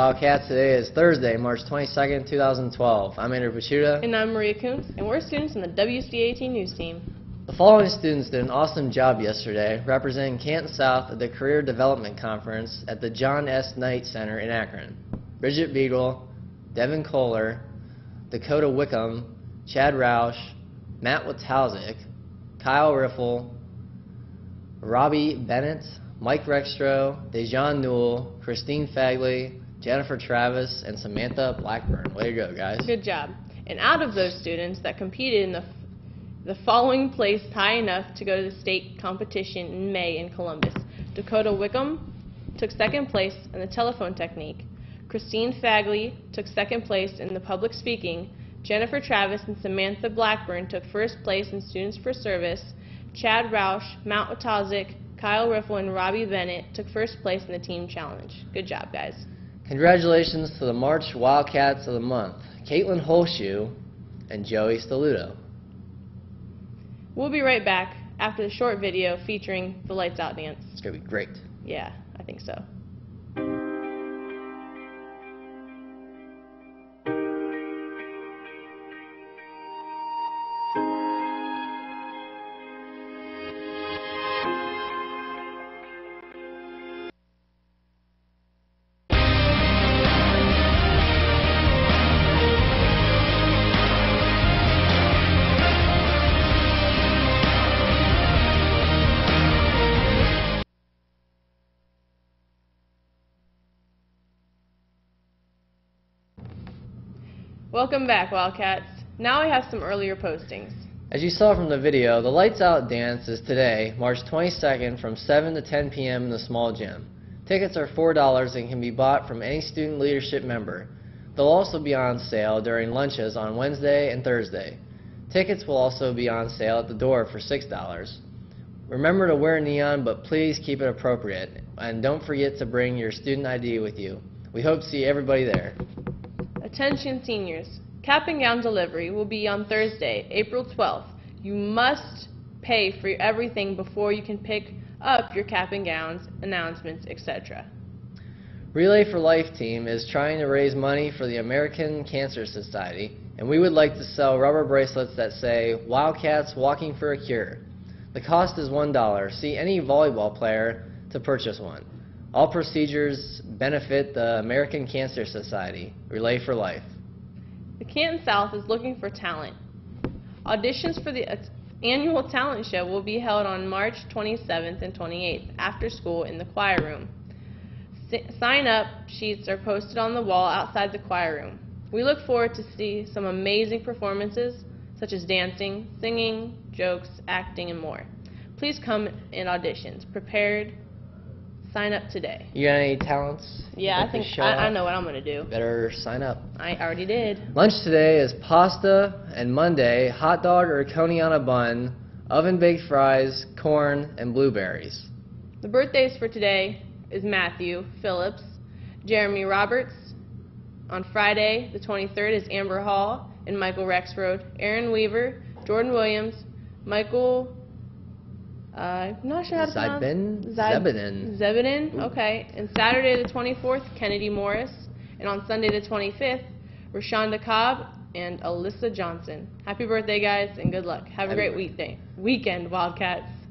Wildcats. Today is Thursday, March 22nd, 2012. I'm Andrew Pachuta. And I'm Maria Kuntz, and we're students on the WCAT News team. The following students did an awesome job yesterday representing Canton South at the Career Development Conference at the John S. Knight Center in Akron. Bridget Beagle, Devin Kohler, Dakota Wickham, Chad Roush, Matt Witowzik, Kyle Riffle, Robbie Bennett, Mike Rextro, Dejan Newell, Christine Fagley, Jennifer Travis, and Samantha Blackburn. Way to go, guys. Good job. And out of those students that competed in the following placed high enough to go to the state competition in May in Columbus: Dakota Wickham took second place in the telephone technique. Christine Fagley took second place in the public speaking. Jennifer Travis and Samantha Blackburn took first place in Students for Service. Chad Roush, Matt Witowzik, Kyle Riffle, and Robbie Bennett took first place in the team challenge. Good job, guys. Congratulations to the March Wildcats of the month, Caitlin Holshoe and Joey Steluto. We'll be right back after the short video featuring the Lights Out dance. It's going to be great. Yeah, I think so. Welcome back, Wildcats. Now I have some earlier postings. As you saw from the video, the Lights Out dance is today, March 22nd, from 7 to 10 p.m. in the small gym. Tickets are $4 and can be bought from any student leadership member. They'll also be on sale during lunches on Wednesday and Thursday. Tickets will also be on sale at the door for $6. Remember to wear neon, but please keep it appropriate. And don't forget to bring your student ID with you. We hope to see everybody there. Attention seniors, cap and gown delivery will be on Thursday, April 12th. You must pay for everything before you can pick up your cap and gowns, announcements, etc. Relay for Life team is trying to raise money for the American Cancer Society, and we would like to sell rubber bracelets that say, "Wildcats Walking for a Cure." The cost is $1. See any volleyball player to purchase one. All procedures benefit the American Cancer Society. Relay for Life. The Canton South is looking for talent. Auditions for the annual talent show will be held on March 27th and 28th after school in the choir room. Sign-up sheets are posted on the wall outside the choir room. We look forward to see some amazing performances such as dancing, singing, jokes, acting, and more. Please come in auditions. Prepared. Sign up today. You got any talents? Yeah, I think I know what I'm going to do. Better sign up. I already did. Lunch today is pasta, and Monday, hot dog or coney on a bun, oven-baked fries, corn, and blueberries. The birthdays for today is Matthew Phillips, Jeremy Roberts. On Friday, the 23rd, is Amber Hall and Michael Rexroad, Aaron Weaver, Jordan Williams, Michael... I'm not sure how to pronounce Zebedin. Okay. And Saturday the 24th, Kennedy Morris. And on Sunday the 25th, Rashonda Cobb and Alyssa Johnson. Happy birthday, guys, and good luck. Have a great weekend, Wildcats.